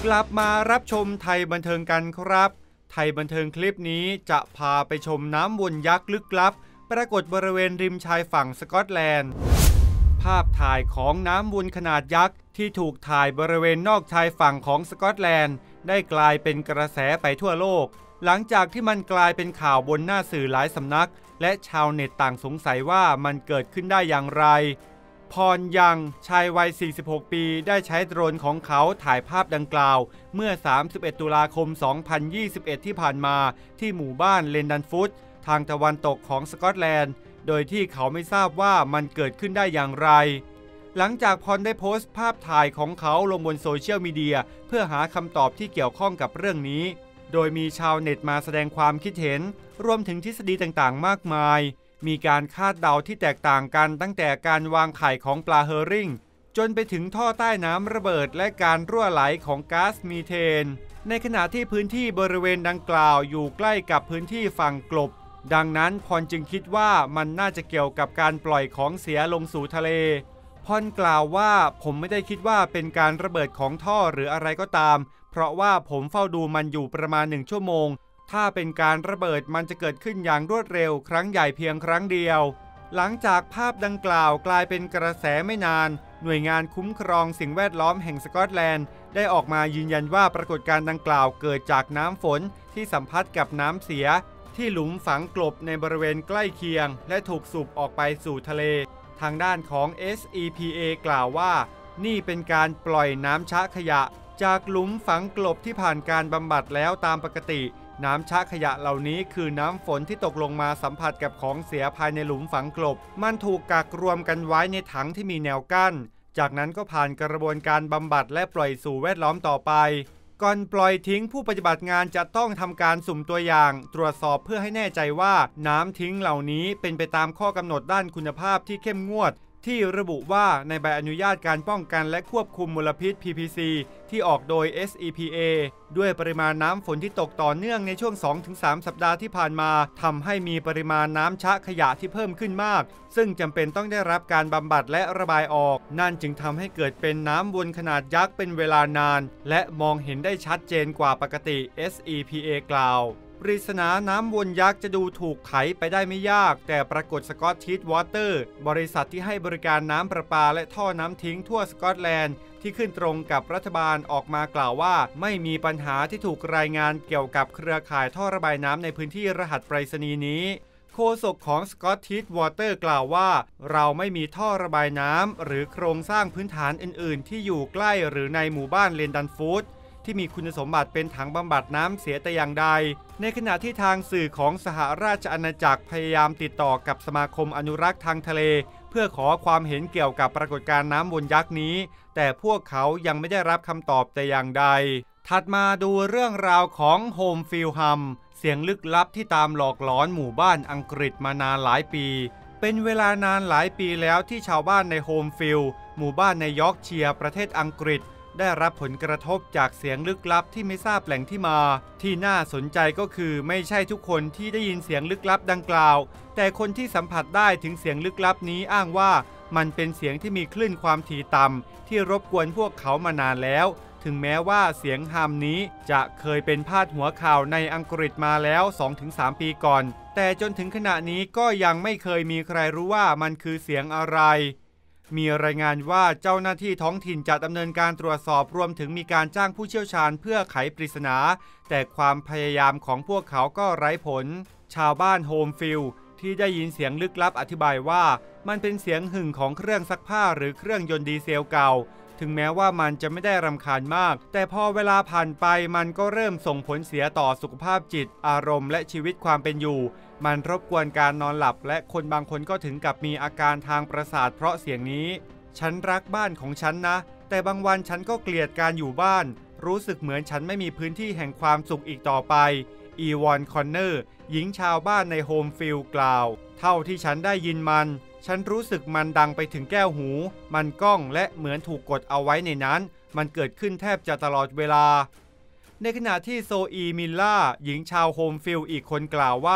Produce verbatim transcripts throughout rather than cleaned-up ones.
กลับมารับชมไทยบันเทิงกันครับไทยบันเทิงคลิปนี้จะพาไปชมน้ำวนยักษ์ลึกลับปรากฏบริเวณริมชายฝั่งสกอตแลนด์ภาพถ่ายของน้ำวนขนาดยักษ์ที่ถูกถ่ายบริเวณนอกชายฝั่งของสกอตแลนด์ได้กลายเป็นกระแสไปทั่วโลกหลังจากที่มันกลายเป็นข่าวบนหน้าสื่อหลายสำนักและชาวเน็ตต่างสงสัยว่ามันเกิดขึ้นได้อย่างไรพรยังชายวัยสี่สิบหกปีได้ใช้โดรนของเขาถ่ายภาพดังกล่าวเมื่อสามสิบเอ็ดตุลาคมสองพันยี่สิบเอ็ดที่ผ่านมาที่หมู่บ้านเลนดันฟุตทางตะวันตกของสกอตแลนด์โดยที่เขาไม่ทราบว่ามันเกิดขึ้นได้อย่างไรหลังจากพรได้โพสต์ภาพถ่ายของเขาลงบนโซเชียลมีเดียเพื่อหาคำตอบที่เกี่ยวข้องกับเรื่องนี้โดยมีชาวเน็ตมาแสดงความคิดเห็นรวมถึงทฤษฎีต่างๆมากมายมีการคาดเดาที่แตกต่างกันตั้งแต่การวางไข่ของปลาเฮอริงจนไปถึงท่อใต้น้ำระเบิดและการรั่วไหลของก๊าซมีเทนในขณะที่พื้นที่บริเวณดังกล่าวอยู่ใกล้กับพื้นที่ฝั่งกลบดังนั้นพรจึงคิดว่ามันน่าจะเกี่ยวกับการปล่อยของเสียลงสู่ทะเลพรกล่าวว่าผมไม่ได้คิดว่าเป็นการระเบิดของท่อหรืออะไรก็ตามเพราะว่าผมเฝ้าดูมันอยู่ประมาณหนึ่งชั่วโมงถ้าเป็นการระเบิดมันจะเกิดขึ้นอย่างรวดเร็วครั้งใหญ่เพียงครั้งเดียวหลังจากภาพดังกล่าวกลายเป็นกระแสไม่นานหน่วยงานคุ้มครองสิ่งแวดล้อมแห่งสกอตแลนด์ได้ออกมายืนยันว่าปรากฏการณ์ดังกล่าวเกิดจากน้ำฝนที่สัมผัสกับน้ำเสียที่หลุมฝังกลบในบริเวณใกล้เคียงและถูกสูบออกไปสู่ทะเลทางด้านของ เอส อี พี เอ กล่าวว่านี่เป็นการปล่อยน้ำชะขยะจากหลุมฝังกลบที่ผ่านการบำบัดแล้วตามปกติน้ำชะขยะเหล่านี้คือน้ำฝนที่ตกลงมาสัมผัสกับของเสียภายในหลุมฝังกลบมันถูกกักรวมกันไว้ในถังที่มีแนวกั้นจากนั้นก็ผ่านกระบวนการบำบัดและปล่อยสู่แวดล้อมต่อไปก่อนปล่อยทิ้งผู้ปฏิบัติงานจะต้องทำการสุ่มตัวอย่างตรวจสอบเพื่อให้แน่ใจว่าน้ำทิ้งเหล่านี้เป็นไปตามข้อกำหนดด้านคุณภาพที่เข้มงวดที่ระบุว่าในใบอนุญาตการป้องกันและควบคุมมลพิษ พี พี ซี ที่ออกโดย เอส อี พี เอ ด้วยปริมาณน้ำฝนที่ตกต่อเนื่องในช่วง สองถึงสาม สัปดาห์ที่ผ่านมาทำให้มีปริมาณน้ำชะขยะที่เพิ่มขึ้นมากซึ่งจำเป็นต้องได้รับการบำบัดและระบายออกนั่นจึงทำให้เกิดเป็นน้ำวนขนาดยักษ์เป็นเวลานานและมองเห็นได้ชัดเจนกว่าปกติ เอส อี พี เอ กล่าวปริศนาน้ำวนยักษ์จะดูถูกไขไปได้ไม่ยากแต่ปรากฏสกอตทิชวอเตอร์บริษัทที่ให้บริการน้ำประปาและท่อน้ำทิ้งทั่วสกอตแลนด์ที่ขึ้นตรงกับรัฐบาลออกมากล่าวว่าไม่มีปัญหาที่ถูกรายงานเกี่ยวกับเครือข่ายท่อระบายน้ำในพื้นที่รหัสไปรษณีย์นี้โฆษกของสกอตทิชวอเตอร์กล่าวว่าเราไม่มีท่อระบายน้ำหรือโครงสร้างพื้นฐานอื่นๆที่อยู่ใกล้หรือในหมู่บ้านเลนดันฟูดที่มีคุณสมบัติเป็นถังบำบัดน้ำเสียแต่อย่างใดในขณะที่ทางสื่อของสหราชอาณาจักรพยายามติดต่อกับสมาคมอนุรักษ์ทางทะเลเพื่อขอความเห็นเกี่ยวกับปรากฏการณ์น้ำวนยักษ์นี้แต่พวกเขายังไม่ได้รับคำตอบแต่อย่างใดถัดมาดูเรื่องราวของโฮมฟิลฮัมเสียงลึกลับที่ตามหลอกหลอนหมู่บ้านอังกฤษมานานหลายปีเป็นเวลานานหลายปีแล้วที่ชาวบ้านในโฮมฟิลหมู่บ้านในยอร์กเชียร์ประเทศอังกฤษได้รับผลกระทบจากเสียงลึกลับที่ไม่ทราบแหล่งที่มาที่น่าสนใจก็คือไม่ใช่ทุกคนที่ได้ยินเสียงลึกลับดังกล่าวแต่คนที่สัมผัสได้ถึงเสียงลึกลับนี้อ้างว่ามันเป็นเสียงที่มีคลื่นความถี่ต่ำที่รบกวนพวกเขามานานแล้วถึงแม้ว่าเสียงฮัมนี้จะเคยเป็นพาดหัวข่าวในอังกฤษมาแล้ว สองถึงสาม ปีก่อนแต่จนถึงขณะนี้ก็ยังไม่เคยมีใครรู้ว่ามันคือเสียงอะไรมีรายงานว่าเจ้าหน้าที่ท้องถิ่นจะดำเนินการตรวจสอบรวมถึงมีการจ้างผู้เชี่ยวชาญเพื่อไขปริศนาแต่ความพยายามของพวกเขาก็ไร้ผลชาวบ้านโฮมฟิลด์ที่ได้ยินเสียงลึกลับอธิบายว่ามันเป็นเสียงหึ่งของเครื่องซักผ้าหรือเครื่องยนต์ดีเซลเก่าถึงแม้ว่ามันจะไม่ได้รำคาญมากแต่พอเวลาผ่านไปมันก็เริ่มส่งผลเสียต่อสุขภาพจิตอารมณ์และชีวิตความเป็นอยู่มันรบกวนการนอนหลับและคนบางคนก็ถึงกับมีอาการทางประสาทเพราะเสียงนี้ฉันรักบ้านของฉันนะแต่บางวันฉันก็เกลียดการอยู่บ้านรู้สึกเหมือนฉันไม่มีพื้นที่แห่งความสุขอีกต่อไปอีวอนคอนเนอร์หญิงชาวบ้านในโฮมฟิลด์กล่าวเท่าที่ฉันได้ยินมันฉันรู้สึกมันดังไปถึงแก้วหูมันก้องและเหมือนถูกกดเอาไว้ในนั้นมันเกิดขึ้นแทบจะตลอดเวลาในขณะที่โซอีมิลล่าหญิงชาวโฮมฟิลด์อีกคนกล่าวว่า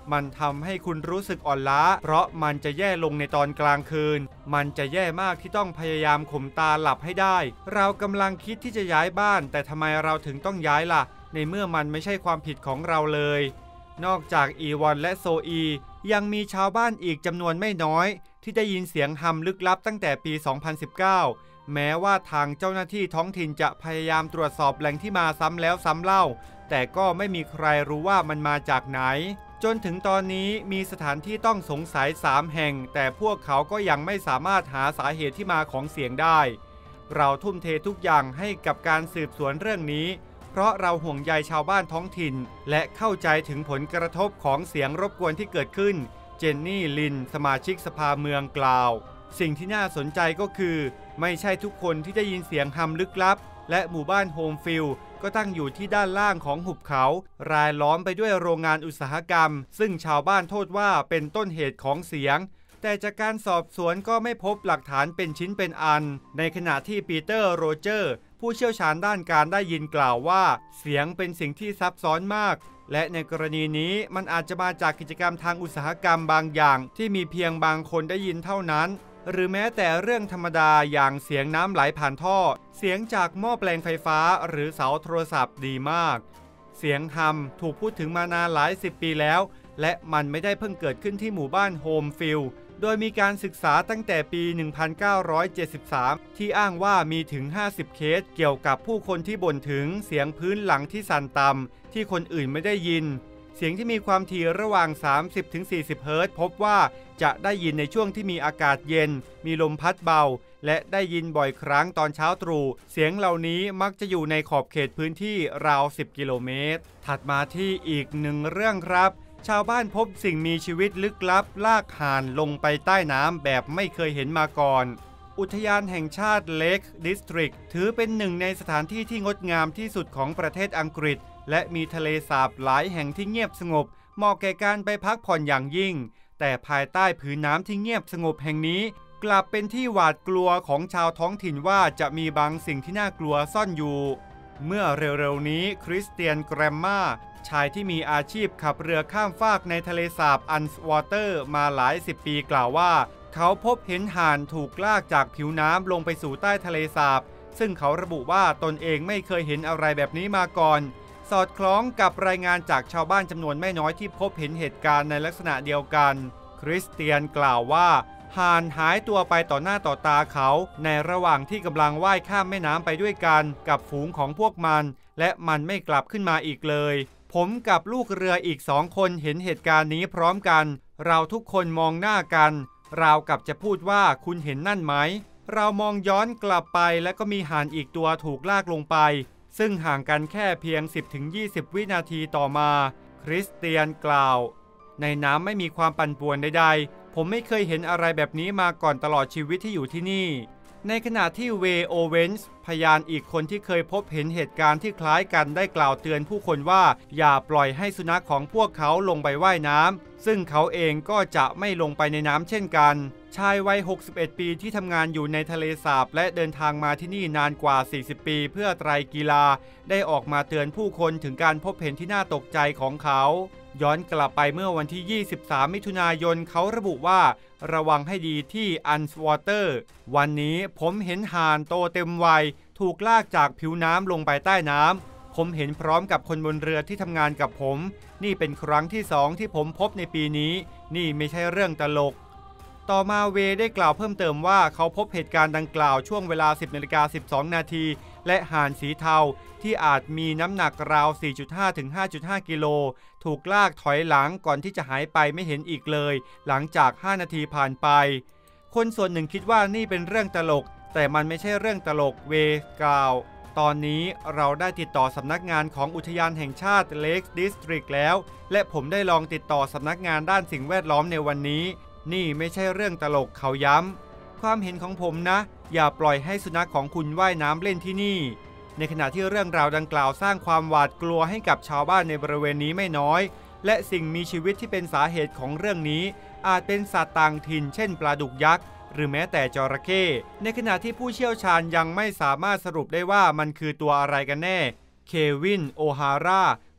มันทำให้คุณรู้สึกอ่อนล้าเพราะมันจะแย่ลงในตอนกลางคืนมันจะแย่มากที่ต้องพยายามข่มตาหลับให้ได้เรากำลังคิดที่จะย้ายบ้านแต่ทำไมเราถึงต้องย้ายล่ะในเมื่อมันไม่ใช่ความผิดของเราเลยนอกจากอีวอนและโซอียังมีชาวบ้านอีกจำนวนไม่น้อยที่ได้ยินเสียงฮัมลึกลับตั้งแต่ปี สองพันสิบเก้า แม้ว่าทางเจ้าหน้าที่ท้องถิ่นจะพยายามตรวจสอบแหล่งที่มาซ้ำแล้วซ้ำเล่าแต่ก็ไม่มีใครรู้ว่ามันมาจากไหนจนถึงตอนนี้มีสถานที่ต้องสงสัยสามแห่งแต่พวกเขาก็ยังไม่สามารถหาสาเหตุที่มาของเสียงได้เราทุ่มเททุกอย่างให้กับการสืบสวนเรื่องนี้เพราะเราห่วงใยชาวบ้านท้องถิ่นและเข้าใจถึงผลกระทบของเสียงรบกวนที่เกิดขึ้นเจนนี่ลินสมาชิกสภาเมืองกล่าวสิ่งที่น่าสนใจก็คือไม่ใช่ทุกคนที่ได้ยินเสียงฮัมลึกลับและหมู่บ้านโฮมฟิลด์ก็ตั้งอยู่ที่ด้านล่างของหุบเขารายล้อมไปด้วยโรงงานอุตสาหกรรมซึ่งชาวบ้านโทษว่าเป็นต้นเหตุของเสียงแต่จากการสอบสวนก็ไม่พบหลักฐานเป็นชิ้นเป็นอันในขณะที่ปีเตอร์โรเจอร์ผู้เชี่ยวชาญด้านการได้ยินกล่าวว่าเสียงเป็นสิ่งที่ซับซ้อนมากและในกรณีนี้มันอาจจะมาจากกิจกรรมทางอุตสาหกรรมบางอย่างที่มีเพียงบางคนได้ยินเท่านั้นหรือแม้แต่เรื่องธรรมดาอย่างเสียงน้ำไหลผ่านท่อเสียงจากหม้อแปลงไฟฟ้าหรือเสาโทรศัพท์ดีมากเสียงฮัมถูกพูดถึงมานานหลายสิบปีแล้วและมันไม่ได้เพิ่งเกิดขึ้นที่หมู่บ้านโฮมฟิลด์โดยมีการศึกษาตั้งแต่ปี หนึ่งพันเก้าร้อยเจ็ดสิบสาม ที่อ้างว่ามีถึง ห้าสิบ เคสเกี่ยวกับผู้คนที่บ่นถึงเสียงพื้นหลังที่สั่นต่ำที่คนอื่นไม่ได้ยินเสียงที่มีความถี่ระหว่าง สามสิบถึงสี่สิบ เฮิรตซ์พบว่าจะได้ยินในช่วงที่มีอากาศเย็นมีลมพัดเบาและได้ยินบ่อยครั้งตอนเช้าตรู่เสียงเหล่านี้มักจะอยู่ในขอบเขตพื้นที่ราวสิบกิโลเมตรถัดมาที่อีกหนึ่งเรื่องครับชาวบ้านพบสิ่งมีชีวิตลึกลับลากห่านลงไปใต้น้ำแบบไม่เคยเห็นมาก่อนอุทยานแห่งชาติเลคดิสตริกถือเป็นหนึ่งในสถานที่ที่งดงามที่สุดของประเทศอังกฤษและมีทะเลสาบหลายแห่งที่เงียบสงบเหมาะแก่การไปพักผ่อนอย่างยิ่งแต่ภายใต้ผืนน้ำที่เงียบสงบแห่งนี้กลับเป็นที่หวาดกลัวของชาวท้องถิ่นว่าจะมีบางสิ่งที่น่ากลัวซ่อนอยู่เมื่อเร็วๆนี้คริสเตียนแกรมมาชายที่มีอาชีพขับเรือข้ามฟากในทะเลสาบอันส์วอเตอร์มาหลายสิบปีกล่าวว่าเขาพบเห็นห่านถูกลากจากผิวน้ำลงไปสู่ใต้ทะเลสาบซึ่งเขาระบุว่าตนเองไม่เคยเห็นอะไรแบบนี้มาก่อนสอดคล้องกับรายงานจากชาวบ้านจำนวนไม่น้อยที่พบเห็นเหตุการณ์ในลักษณะเดียวกันคริสเตียนกล่าวว่าห่านหายตัวไปต่อหน้าต่อตาเขาในระหว่างที่กำลังว่ายข้ามแม่น้ำไปด้วยกันกับฝูงของพวกมันและมันไม่กลับขึ้นมาอีกเลยผมกับลูกเรืออีกสองคนเห็นเหตุการณ์นี้พร้อมกันเราทุกคนมองหน้ากันราวกับจะพูดว่าคุณเห็นนั่นไหมเรามองย้อนกลับไปและก็มีห่านอีกตัวถูกลากลงไปซึ่งห่างกันแค่เพียง สิบถึงยี่สิบ วินาทีต่อมาคริสเตียนกล่าวในน้ำไม่มีความปั่นป่วนใดๆผมไม่เคยเห็นอะไรแบบนี้มาก่อนตลอดชีวิตที่อยู่ที่นี่ในขณะที่เวย์โอเวนส์พยานอีกคนที่เคยพบเห็นเหตุการณ์ที่คล้ายกันได้กล่าวเตือนผู้คนว่าอย่าปล่อยให้สุนัขของพวกเขาลงไปว่ายน้ำซึ่งเขาเองก็จะไม่ลงไปในน้ำเช่นกันชายวัยหกสิบเอ็ดปีที่ทำงานอยู่ในทะเลสาบและเดินทางมาที่นี่นานกว่าสี่สิบปีเพื่อไตรกีฬาได้ออกมาเตือนผู้คนถึงการพบเห็นที่น่าตกใจของเขาย้อนกลับไปเมื่อวันที่ยี่สิบสามมิถุนายนเขาระบุว่าระวังให้ดีที่อันส์วอเตอร์วันนี้ผมเห็นห่านโตเต็มวัยถูกลากจากผิวน้ำลงไปใต้น้ำผมเห็นพร้อมกับคนบนเรือที่ทำงานกับผมนี่เป็นครั้งที่สองที่ผมพบในปีนี้นี่ไม่ใช่เรื่องตลกต่อมาเวได้กล่าวเพิ่มเติมว่าเขาพบเหตุการณ์ดังกล่าวช่วงเวลา สิบนาฬิกาสิบสองนาทีและห่านสีเทาที่อาจมีน้ำหนักราว สี่จุดห้า ถึง ห้าจุดห้า กิโลถูกลากถอยหลังก่อนที่จะหายไปไม่เห็นอีกเลยหลังจากห้านาทีผ่านไปคนส่วนหนึ่งคิดว่านี่เป็นเรื่องตลกแต่มันไม่ใช่เรื่องตลกเวกล่าวตอนนี้เราได้ติดต่อสำนักงานของอุทยานแห่งชาติเลคดิสตริกแล้วและผมได้ลองติดต่อสำนักงานด้านสิ่งแวดล้อมในวันนี้นี่ไม่ใช่เรื่องตลกเขาย้ำความเห็นของผมนะอย่าปล่อยให้สุนัขของคุณว่ายน้ำเล่นที่นี่ในขณะที่เรื่องราวดังกล่าวสร้างความหวาดกลัวให้กับชาวบ้านในบริเวณนี้ไม่น้อยและสิ่งมีชีวิตที่เป็นสาเหตุของเรื่องนี้อาจเป็นสัตว์ต่างถิ่นเช่นปลาดุกยักษ์หรือแม้แต่จระเข้ในขณะที่ผู้เชี่ยวชาญยังไม่สามารถสรุปได้ว่ามันคือตัวอะไรกันแน่เควินโอฮาร่าผ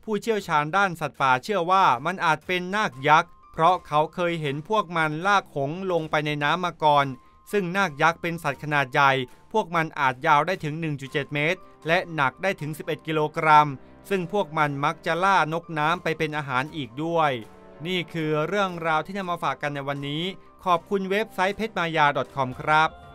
ผู้เชี่ยวชาญด้านสัตว์ป่าเชื่อว่ามันอาจเป็นนาคยักษ์เพราะเขาเคยเห็นพวกมันลากหงส์ลงไปในน้ำมาก่อนซึ่งนาคยักษ์เป็นสัตว์ขนาดใหญ่พวกมันอาจยาวได้ถึง หนึ่งจุดเจ็ด เมตรและหนักได้ถึงสิบเอ็ดกิโลกรัมซึ่งพวกมันมักจะล่านกน้ำไปเป็นอาหารอีกด้วยนี่คือเรื่องราวที่นำมาฝากกันในวันนี้ขอบคุณเว็บไซต์เพชรมายา .com ครับ